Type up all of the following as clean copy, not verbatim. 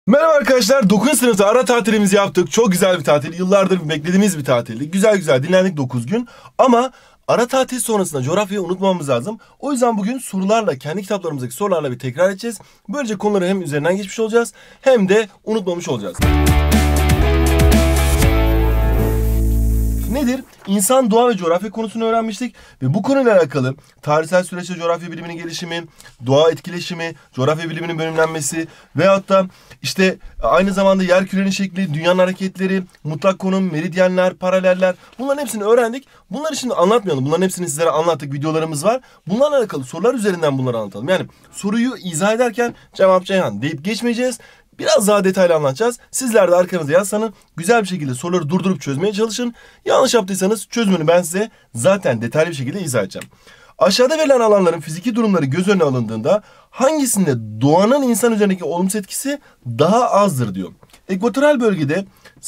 Merhaba arkadaşlar, 9. sınıfta ara tatilimizi yaptık. Çok güzel bir tatil, yıllardır beklediğimiz bir tatildi. Güzel dinlendik 9 gün. Ama ara tatil sonrasında coğrafyayı unutmamamız lazım. O yüzden bugün sorularla, kendi kitaplarımızdaki sorularla bir tekrar edeceğiz. Böylece konuları hem üzerinden geçmiş olacağız, hem de unutmamış olacağız. Nedir? İnsan, doğa ve coğrafya konusunu öğrenmiştik ve bu konuyla alakalı tarihsel süreçte coğrafya biliminin gelişimi, doğa etkileşimi, coğrafya biliminin bölümlenmesi veyahut da işte aynı zamanda yer kürenin şekli, dünyanın hareketleri, mutlak konum, meridyenler, paraleller, bunların hepsini öğrendik. Bunları şimdi anlatmayalım. Bunların hepsini sizlere anlattık. Videolarımız var. Bunlarla alakalı sorular üzerinden bunları anlatalım. Yani soruyu izah ederken cevap Ceyhan deyip geçmeyeceğiz. Biraz daha detaylı anlatacağız. Sizler de arkanıza yazsanız güzel bir şekilde soruları durdurup çözmeye çalışın. Yanlış yaptıysanız çözümünü ben size zaten detaylı bir şekilde izah edeceğim. Aşağıda verilen alanların fiziki durumları göz önüne alındığında hangisinde doğanın insan üzerindeki olumsuz etkisi daha azdır diyor. Ekvatoral bölgede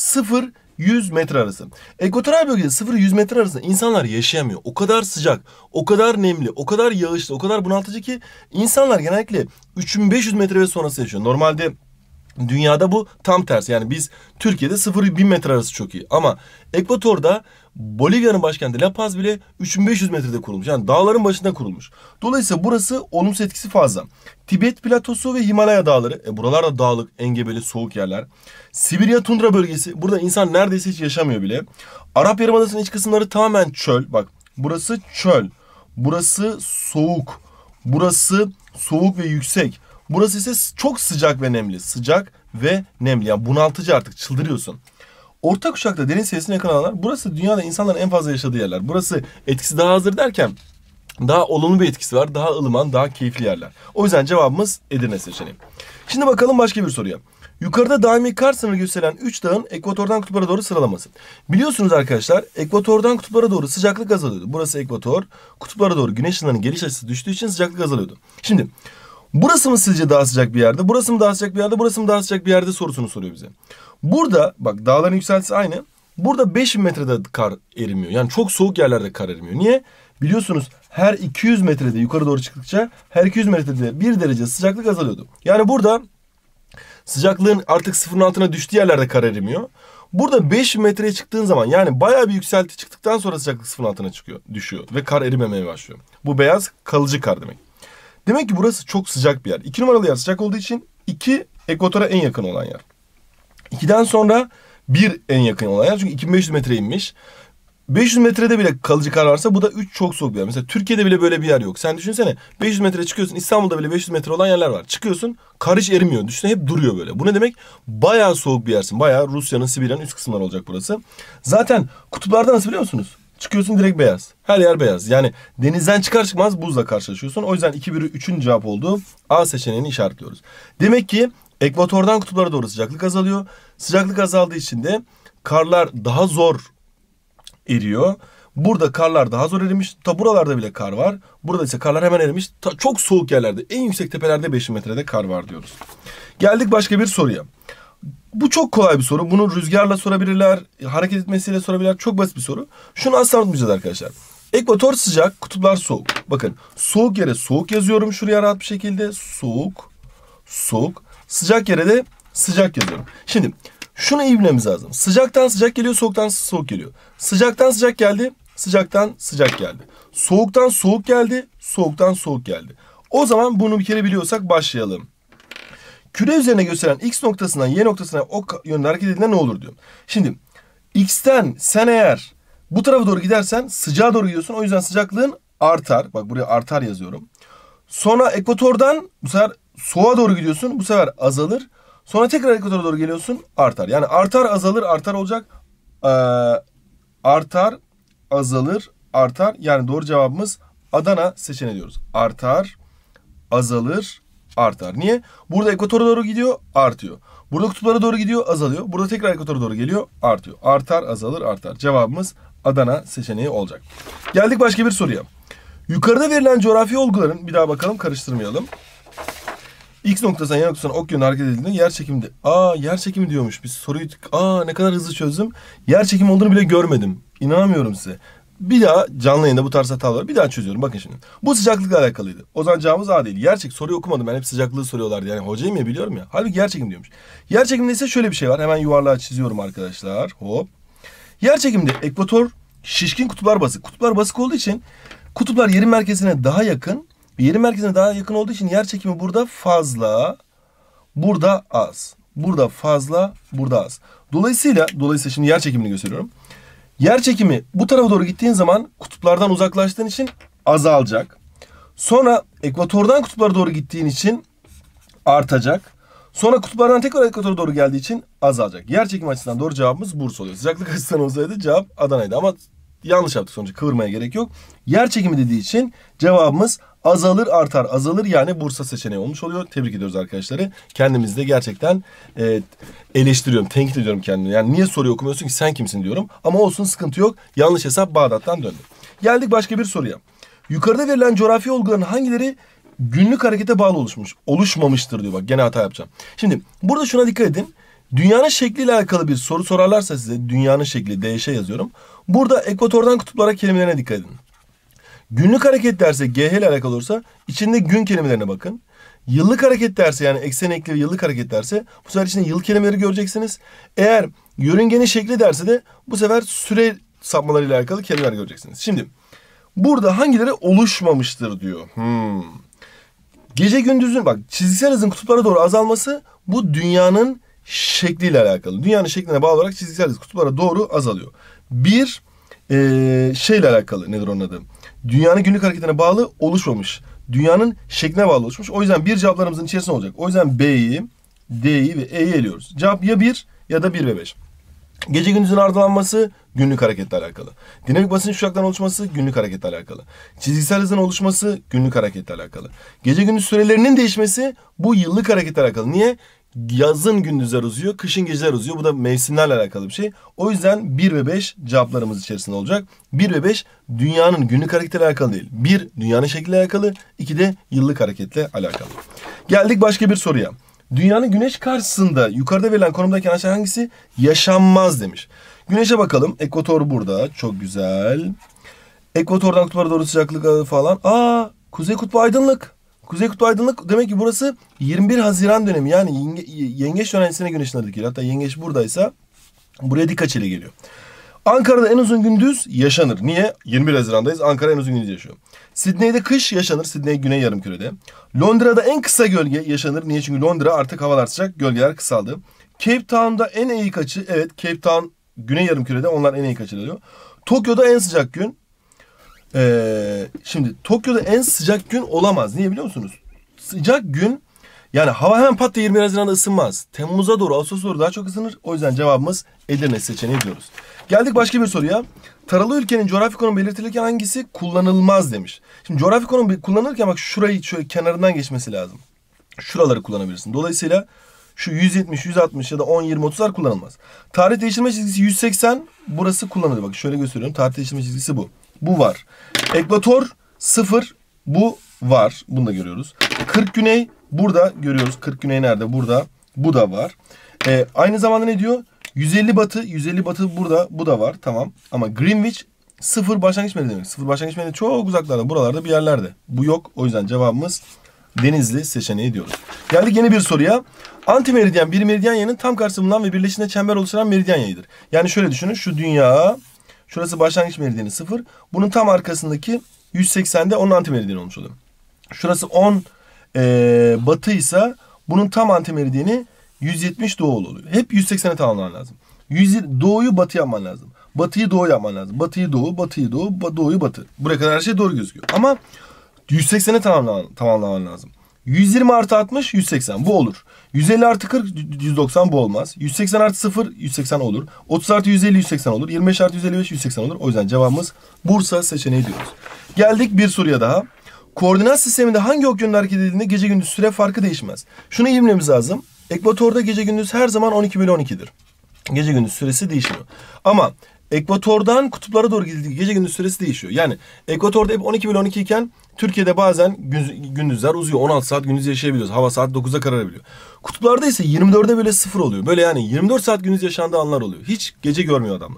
0-100 metre arası. Ekvatoral bölgede 0-100 metre arasında insanlar yaşayamıyor. O kadar sıcak, o kadar nemli, o kadar yağışlı, o kadar bunaltıcı ki insanlar genellikle 3500 metre ve sonrası yaşıyor. Normalde dünyada bu tam tersi. Yani biz Türkiye'de 0-1000 metre arası çok iyi. Ama Ekvator'da Bolivya'nın başkenti La Paz bile 3500 metrede kurulmuş. Yani dağların başında kurulmuş. Dolayısıyla burası olumsuz etkisi fazla. Tibet platosu ve Himalaya dağları. Buralar da dağlık, engebeli, soğuk yerler. Sibirya tundra bölgesi. Burada insan neredeyse hiç yaşamıyor bile. Arap Yarımadası'nın iç kısımları tamamen çöl. Bak burası çöl. Burası soğuk. Burası soğuk ve yüksek. Burası ise çok sıcak ve nemli. Sıcak ve nemli. Yani bunaltıcı, artık çıldırıyorsun. Orta kuşakta deniz seviyesine yakın alanlar. Burası dünyada insanların en fazla yaşadığı yerler. Burası etkisi daha azdır derken daha olumlu bir etkisi var. Daha ılıman, daha keyifli yerler. O yüzden cevabımız Edirne seçeneği. Şimdi bakalım başka bir soruya. Yukarıda daimi kar sınırı gösteren 3 dağın ekvatordan kutuplara doğru sıralaması. Biliyorsunuz arkadaşlar, ekvatordan kutuplara doğru sıcaklık azalıyordu. Burası ekvator. Kutuplara doğru güneş ışınlarının geliş açısı düştüğü için sıcaklık azalıyordu. Şimdi burası mı sizce daha sıcak bir yerde? Burası mı daha sıcak bir yerde? Burası mı daha sıcak bir yerde sorusunu soruyor bize. Burada bak, dağların yükseltisi aynı. Burada 5000 metrede kar erimiyor. Yani çok soğuk yerlerde kar erimiyor. Niye? Biliyorsunuz her 200 metrede yukarı doğru çıktıkça her 200 metrede 1 derece sıcaklık azalıyordu. Yani burada sıcaklığın artık sıfırın altına düştüğü yerlerde kar erimiyor. Burada 5 metreye çıktığın zaman, yani bayağı bir yükselti çıktıktan sonra sıcaklık sıfırın altına düşüyor ve kar erimemeye başlıyor. Bu beyaz kalıcı kar demek. Demek ki burası çok sıcak bir yer. 2 numaralı yer sıcak olduğu için 2 ekvatora en yakın olan yer. 2'den sonra 1 en yakın olan yer. Çünkü 2500 metre inmiş. 500 metrede bile kalıcı kar varsa bu da 3 çok soğuk bir yer. Mesela Türkiye'de bile böyle bir yer yok. Sen düşünsene, 500 metre çıkıyorsun. İstanbul'da bile 500 metre olan yerler var. Çıkıyorsun, kar hiç erimiyor. Düşünsene, hep duruyor böyle. Bu ne demek? Bayağı soğuk bir yersin. Bayağı Rusya'nın, Sibirya'nın üst kısımları olacak burası. Zaten kutuplarda nasıl biliyor musunuz? Çıkıyorsun direkt beyaz. Her yer beyaz. Yani denizden çıkar çıkmaz buzla karşılaşıyorsun. O yüzden 2 bölü 3'ün cevap olduğu A seçeneğini işaretliyoruz. Demek ki ekvatordan kutuplara doğru sıcaklık azalıyor. Sıcaklık azaldığı için de karlar daha zor eriyor. Burada karlar daha zor erimiş. Ta buralarda bile kar var. Burada ise karlar hemen erimiş. Çok soğuk yerlerde, en yüksek tepelerde 5000 metrede kar var diyoruz. Geldik başka bir soruya. Bu çok kolay bir soru. Bunu rüzgarla sorabilirler, hareket etmesiyle sorabilirler. Çok basit bir soru. Şunu asla unutmayacağız arkadaşlar. Ekvator sıcak, kutuplar soğuk. Bakın, soğuk yere soğuk yazıyorum şuraya rahat bir şekilde. Soğuk, soğuk. Sıcak yere de sıcak yazıyorum. Şimdi şunu iyi bilmemiz lazım. Sıcaktan sıcak geliyor, soğuktan soğuk geliyor. Sıcaktan sıcak geldi, sıcaktan sıcak geldi. Soğuktan soğuk geldi, soğuktan soğuk geldi. O zaman bunu bir kere biliyorsak başlayalım. Küre üzerine gösteren X noktasından Y noktasına ok yönünde hareket edildiğinde ne olur diyor. Şimdi X'ten sen eğer bu tarafa doğru gidersen sıcağa doğru gidiyorsun. O yüzden sıcaklığın artar. Bak buraya artar yazıyorum. Sonra ekvatordan bu sefer soğuğa doğru gidiyorsun. Bu sefer azalır. Sonra tekrar ekvatora doğru geliyorsun, artar. Yani artar, azalır, artar olacak. Artar, azalır, artar. Yani doğru cevabımız Adana seçeneği diyoruz. Artar, azalır, artar. Niye? Burada ekvatora doğru gidiyor, artıyor. Burada kutuplara doğru gidiyor, azalıyor. Burada tekrar ekvatora doğru geliyor, artıyor. Artar, azalır, artar. Cevabımız Adana seçeneği olacak. Geldik başka bir soruya. Yukarıda verilen coğrafi olguların, bir daha bakalım, karıştırmayalım. X noktasından Y noktasına ok yönünde hareket edildiğinde yer çekimi. Yer çekimi diyormuş. Biz soruyu ne kadar hızlı çözdüm. Yer çekimi olduğunu bile görmedim. İnanamıyorum size. Bir daha canlı yayında bu tarz hatalar bir daha çözüyorum. Bakın şimdi. Bu sıcaklıkla alakalıydı. O zaman cevabımız A değil. Yerçekim soruyu okumadım. Ben hep sıcaklığı soruyorlardı. Yani hocayım ya, biliyorum ya. Halbuki yerçekim diyormuş. Yerçekimde ise şöyle bir şey var. Hemen yuvarlağı çiziyorum arkadaşlar. Hop. Yerçekimde ekvator şişkin, kutuplar basık. Kutuplar basık olduğu için kutuplar yerin merkezine daha yakın. Yerin merkezine daha yakın olduğu için yerçekimi burada fazla, burada az. Burada fazla, burada az. Dolayısıyla şimdi yer çekimini gösteriyorum. Yer çekimi bu tarafa doğru gittiğin zaman kutuplardan uzaklaştığın için azalacak. Sonra ekvatordan kutuplara doğru gittiğin için artacak. Sonra kutuplardan tekrar ekvatora doğru geldiği için azalacak. Yer çekimi açısından doğru cevabımız Bursa oluyor. Sıcaklık açısından olsaydı cevap Adana'ydı ama yanlış yaptık sonuçta, kıvırmaya gerek yok. Yer çekimi dediği için cevabımız azalır artar, azalır, yani Bursa seçeneği olmuş oluyor. Tebrik ediyoruz arkadaşları. Kendimizi de gerçekten eleştiriyorum, tenkit ediyorum kendimi. Yani niye soruyu okumuyorsun ki, sen kimsin diyorum. Ama olsun, sıkıntı yok. Yanlış hesap Bağdat'tan döndü. Geldik başka bir soruya. Yukarıda verilen coğrafi olguların hangileri günlük harekete bağlı oluşmamıştır diyor. Bak gene hata yapacağım. Şimdi burada şuna dikkat edin. Dünyanın şekliyle alakalı bir soru sorarlarsa size, dünyanın şekli DŞ yazıyorum. Burada ekvatordan kutuplara kelimelerine dikkat edin. Günlük hareket derse, GH ile alakalı olursa içinde gün kelimelerine bakın. Yıllık hareket derse, yani eksen ekli ve yıllık hareket derse bu sefer içinde yıl kelimeleri göreceksiniz. Eğer yörüngenin şekli derse de bu sefer süre sapmalarıyla alakalı kelimeler göreceksiniz. Şimdi burada hangileri oluşmamıştır diyor. Gece gündüzün, bak çizgisel hızın kutuplara doğru azalması bu dünyanın şekliyle alakalı. Dünyanın şekline bağlı olarak çizgisel hız kutuplara doğru azalıyor. Bir şeyle alakalı, nedir onun adı? Dünyanın günlük hareketine bağlı oluşmamış. Dünyanın şekline bağlı oluşmuş. O yüzden bir cevaplarımızın içerisinde olacak. O yüzden B'yi, D'yi ve E'yi eliyoruz. Cevap ya 1 ya da 1 ve 5. Gece gündüzün ardılanması günlük hareketle alakalı. Dinamik basınç kuşaklarının oluşması günlük hareketle alakalı. Çizgisel hızın oluşması günlük hareketle alakalı. Gece gündüz sürelerinin değişmesi bu yıllık hareketle alakalı. Niye? Yazın gündüzler uzuyor, kışın geceler uzuyor. Bu da mevsimlerle alakalı bir şey. O yüzden 1 ve 5 cevaplarımız içerisinde olacak. 1 ve 5 dünyanın günlük hareketle alakalı değil. 1 dünyanın şekliyle alakalı, 2 de yıllık hareketle alakalı. Geldik başka bir soruya. Dünyanın güneş karşısında yukarıda verilen konumdaki aşağı hangisi yaşanmaz demiş. Güneşe bakalım. Ekvator burada. Çok güzel. Ekvatordan kutuplara doğru sıcaklık falan. Kuzey kutbu aydınlık. Kuzey kutbu aydınlık, demek ki burası 21 Haziran dönemi. Yani yengeç dönemine güneşin adı geliyor. Hatta yengeç buradaysa buraya dik açıyla geliyor. Ankara'da en uzun gündüz yaşanır. Niye? 21 Haziran'dayız. Ankara en uzun gündüz yaşıyor. Sidney'de kış yaşanır. Sidney güney yarımkürede. Londra'da en kısa gölge yaşanır. Niye? Çünkü Londra artık havalar sıcak. Gölgeler kısaldı. Cape Town'da en eğik açı. Evet, Cape Town güney yarımkürede. Onlar en eğik açı diyor. Tokyo'da en sıcak gün. Şimdi Tokyo'da en sıcak gün olamaz. Niye biliyor musunuz? Sıcak gün, yani hava hemen pat diye 21 Haziran'da ısınmaz. Temmuz'a doğru, Ağustos'a doğru daha çok ısınır. O yüzden cevabımız Edirne seçeneği diyoruz. Geldik başka bir soruya. Taralı ülkenin coğrafi konumu belirtilirken hangisi kullanılmaz demiş. Şimdi coğrafi konum kullanılırken bak şurayı şöyle kenarından geçmesi lazım. Şuraları kullanabilirsin. Dolayısıyla şu 170, 160 ya da 10, 20, 30'lar kullanılmaz. Tarih değiştirme çizgisi 180, burası kullanılır. Bak şöyle gösteriyorum. Tarih değiştirme çizgisi bu. Bu var. Ekvator 0, bu var. Bunu da görüyoruz. 40 güney burada görüyoruz. 40 güney nerede? Burada. Bu da var. Aynı zamanda ne diyor? 150 batı. 150 batı burada. Bu da var. Tamam. Ama Greenwich 0 başlangıç meridyeni demek. 0 başlangıç meridyeni çok uzaklarda. Buralarda bir yerlerde. Bu yok. O yüzden cevabımız Denizli seçeneği diyoruz. Geldik yeni bir soruya. Antimeridyen bir meridyen yayının tam karşısında bulunan ve birleşinde çember oluşturan meridyen yayıdır. Yani şöyle düşünün. Şu dünya, şurası başlangıç meridyeni 0. Bunun tam arkasındaki 180'de onun antimeridyeni olmuş oluyor. Şurası 10 batıysa bunun tam antimeridyeni 170 doğu oluyor. Hep 180'e tamamlaman lazım. Doğuyu batı yapman lazım. Batıyı doğu yapman lazım. Batıyı doğu, batıyı doğu, doğuyu batı. Buraya kadar her şey doğru gözüküyor. Ama 180'e tamamlaman lazım. 120 artı 60, 180. Bu olur. 150 artı 40, 190 bu olmaz. 180 artı 0, 180 olur. 30 artı 150, 180 olur. 25 artı 155, 180 olur. O yüzden cevabımız Bursa seçeneği diyoruz. Geldik bir soruya daha. Koordinat sisteminde hangi ok yönünde hareket edildiğinde gece gündüz süre farkı değişmez? Şunu iyi bilmemiz lazım. Ekvatorda gece gündüz her zaman 12/12'dir. Gece gündüz süresi değişmiyor. Ama ekvatordan kutuplara doğru gidildiği gece gündüz süresi değişiyor. Yani ekvatorda hep 12/12 iken Türkiye'de bazen gündüzler uzuyor. 16 saat gündüz yaşayabiliyoruz. Hava saat 9'da kararabiliyor. Kutuplarda ise 24'de böyle 0 oluyor. Böyle yani 24 saat gündüz yaşandığı anlar oluyor. Hiç gece görmüyor adamlar.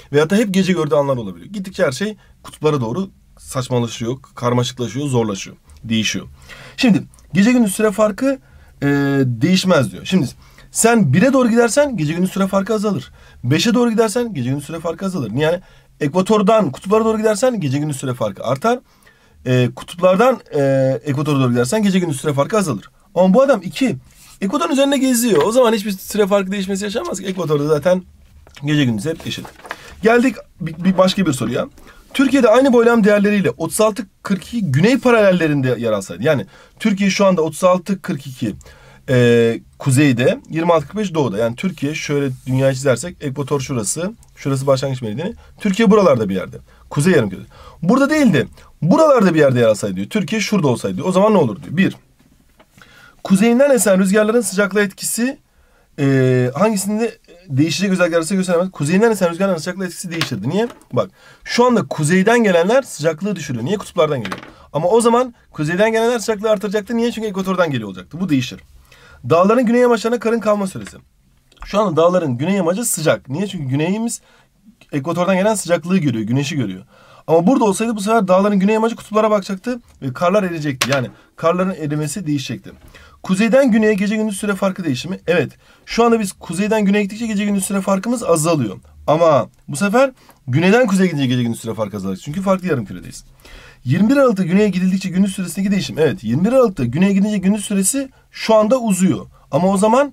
Veyahut da hep gece gördüğü anlar olabiliyor. Gittikçe her şey kutuplara doğru saçmalaşıyor, karmaşıklaşıyor, zorlaşıyor, değişiyor. Şimdi gece gündüz süre farkı değişmez diyor. Şimdi sen 1'e doğru gidersen gece gündüz süre farkı azalır. 5'e doğru gidersen gece gündüz süre farkı azalır. Yani ekvatordan kutuplara doğru gidersen gece gündüz süre farkı artar. Kutuplardan ekvatora doğru gidersen gece gündüz süre farkı azalır. Ama bu adam 2. Ekvatorun üzerinde geziyor. O zaman hiçbir süre farkı değişmesi yaşanmaz ki. Ekvatorda zaten gece gündüz hep eşit. Geldik başka bir soruya. Türkiye'de aynı boylam değerleriyle 36-42 güney paralellerinde yer alsaydı. Yani Türkiye şu anda 36-42 kuzeyde, 26-45 doğuda. Yani Türkiye şöyle dünyayı çizersek ekvator şurası, şurası başlangıç meridyeni. Türkiye buralarda bir yerde. Kuzey yarımküresi. Burada değil de buralarda bir yerde yer alsaydı diyor. Türkiye şurada olsaydı diyor. O zaman ne olur diyor. 1. Kuzeyinden esen rüzgarların sıcaklığa etkisi hangisinde değişecek özellikler arasında gösteremez. Kuzeyinden esen rüzgarların sıcaklığa etkisi değişirdi. Niye? Bak şu anda kuzeyden gelenler sıcaklığı düşürüyor. Niye? Kutuplardan geliyor. Ama o zaman kuzeyden gelenler sıcaklığı artıracaktı. Niye? Çünkü ekvatordan geliyor olacaktı. Bu değişir. Dağların güney yamaçlarına karın kalma süresi. Şu anda dağların güney yamacı sıcak. Niye? Çünkü güneyimiz ekvatordan gelen sıcaklığı görüyor, güneşi görüyor. Ama burada olsaydı bu sefer dağların güney yamacı kutuplara bakacaktı ve karlar eriyecekti. Yani karların erimesi değişecekti. Kuzeyden güneye gece gündüz süre farkı değişimi. Evet. Şu anda biz kuzeyden güneye gittikçe gece gündüz süre farkımız azalıyor. Ama bu sefer güneyden kuzeye gidince gece gündüz süre farkı azalacak. Çünkü farklı yarımküredeyiz. 21 Aralık'ta güneye gidildikçe gündüz süresindeki değişim. Evet. 21 Aralık'ta güneye gidince gündüz süresi şu anda uzuyor. Ama o zaman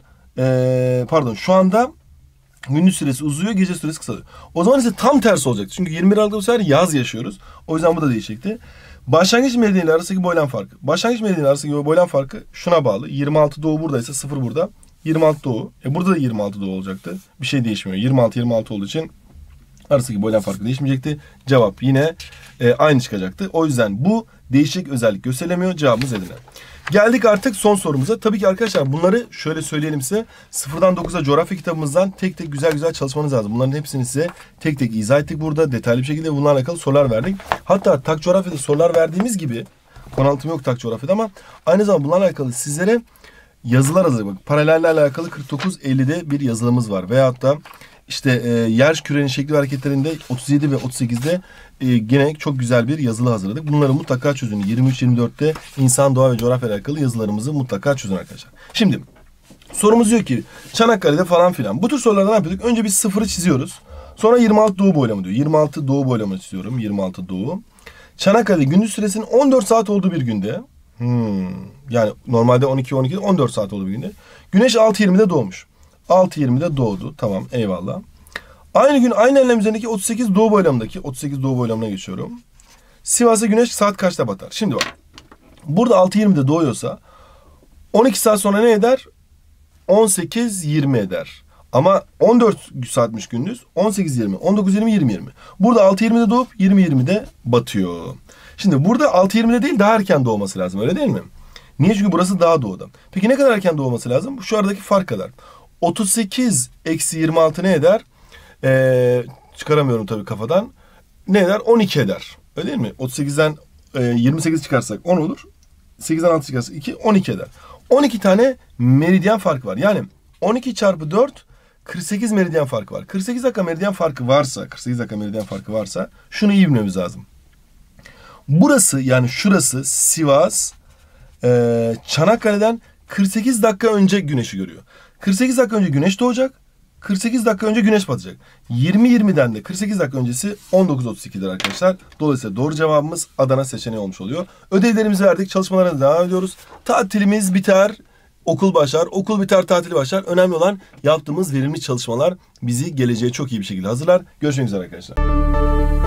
şu anda gündüz süresi uzuyor, gece süresi kısalıyor. O zaman ise tam tersi olacak. Çünkü 21 Aralık'ta bu sefer yaz yaşıyoruz. O yüzden bu da değişecekti. Başlangıç meridyeni arasındaki boylam farkı. Başlangıç meridyeni arasındaki boylam farkı şuna bağlı. 26 doğu buradaysa 0 burada. 26 doğu. Burada da 26 doğu olacaktı. Bir şey değişmiyor. 26 olduğu için arasındaki boylam farkı değişmeyecekti. Cevap yine aynı çıkacaktı. O yüzden bu değişik özellik gösteremiyor. Cevabımız Edirne. Geldik artık son sorumuza. Tabii ki arkadaşlar bunları şöyle söyleyelim size. 0'dan 9'a coğrafya kitabımızdan tek tek güzel çalışmanız lazım. Bunların hepsini size tek tek izah ettik burada. Detaylı bir şekilde bunlarla alakalı sorular verdik. Hatta tak coğrafyada sorular verdiğimiz gibi, konu anlatımı yok tak coğrafyada ama aynı zamanda bunlarla alakalı sizlere yazılar hazırladık. Bak, paralelle alakalı 49-50'de bir yazılımız var. Veyahut da işte yer kürenin şekli ve hareketlerinde 37 ve 38'de gene çok güzel bir yazılı hazırladık. Bunları mutlaka çözün. 23-24'te insan, doğa ve coğrafya alakalı yazılarımızı mutlaka çözün arkadaşlar. Şimdi sorumuz diyor ki Çanakkale'de falan filan. Bu tür sorularda ne yapıyorduk? Önce biz sıfırı çiziyoruz. Sonra 26 doğu boylamı diyor. 26 doğu boylamı çiziyorum. 26 doğu. Çanakkale'de gündüz süresinin 14 saat olduğu bir günde. Yani normalde 12'de 14 saat olduğu bir günde. Güneş 6.20'de doğmuş. 6.20'de doğdu. Tamam, eyvallah. Aynı gün aynı enlem üzerindeki 38 doğu boylamına geçiyorum. Sivas'a güneş saat kaçta batar? Şimdi bak. Burada 6.20'de doğuyorsa 12 saat sonra ne eder? 18.20 eder. Ama 14 saatmiş gündüz. 18.20, 19.20, 20.20. Burada 6.20'de doğup 20.20'de batıyor. Şimdi burada 6.20'de değil daha erken doğması lazım, öyle değil mi? Niye? Çünkü burası daha doğuda. Peki ne kadar erken doğması lazım? Şu aradaki fark kadar. 38 eksi 26 ne eder? Çıkaramıyorum tabii kafadan. Ne eder? 12 eder. Öyle değil mi? 38'den 28 çıkarsak 10 olur. 8'den 6 çıkarsak 2, 12 eder. 12 tane meridyen farkı var. Yani 12 çarpı 4, 48 meridyen farkı var. 48 dakika meridyen farkı varsa şunu iyi bilmemiz lazım. Burası, yani şurası Sivas, Çanakkale'den 48 dakika önce güneşi görüyor. 48 dakika önce güneş doğacak. 48 dakika önce güneş batacak. 20.20'den de 48 dakika öncesi 19.32'dir arkadaşlar. Dolayısıyla doğru cevabımız Adana seçeneği olmuş oluyor. Ödevlerimizi verdik. Çalışmalarına devam ediyoruz. Tatilimiz biter, okul başlar. Okul biter, tatili başlar. Önemli olan yaptığımız verimli çalışmalar bizi geleceğe çok iyi bir şekilde hazırlar. Görüşmek üzere arkadaşlar.